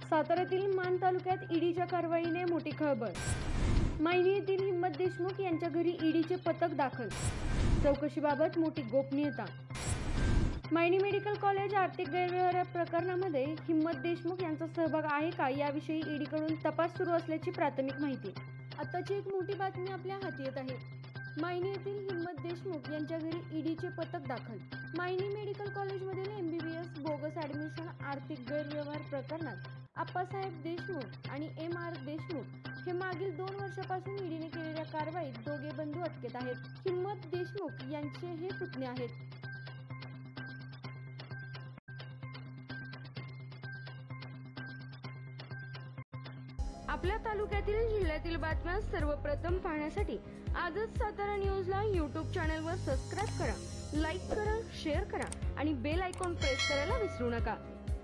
साताऱ्यातील मान तालुक्यात ईडीच्या कारवाईने मोठी खळबळ। मायनी येथील हिम्मत देशमुख यांच्या घरी ईडीचे पथक दाखल। चौकशीबाबत मोठी गोपनीयता। मायनी मेडिकल कॉलेज आर्थिक गैरव्यवहार प्रकरणामध्ये हिम्मत देशमुख यांचा सहभाग आहे का याविषयी ईडीकडून तपास सुरू असल्याची प्राथमिक माहिती। आताची एक मोठी बातमी आपल्या हाती येत आहे। मायनी येथील हिम्मत देशमुख यांच्या घरी ईडीचे पथक दाखल। मायनी मेडिकल कॉलेजमधील MBBS बोगस ऍडमिशन आर्थिक गैरव्यवहार प्रकरणात आप्पासाहेब देशमुख आणि MR देशमुख हे मागील 2 वर्षापासून ईडीने केलेल्या कारवाईत दोघे बंधू अटकेत आहेत। हिम्मत देशमुख यांचे हे पुतणे आहेत। आपल्या तालुक्यातील जिल्ह्यातील बातम्या सर्वप्रथम पाहण्यासाठी आजच सातारा न्यूजला YouTube चॅनलवर सबस्क्राइब करा, लाईक करा, शेअर करा आणि बेल आयकॉन प्रेस करायला विसरू नका।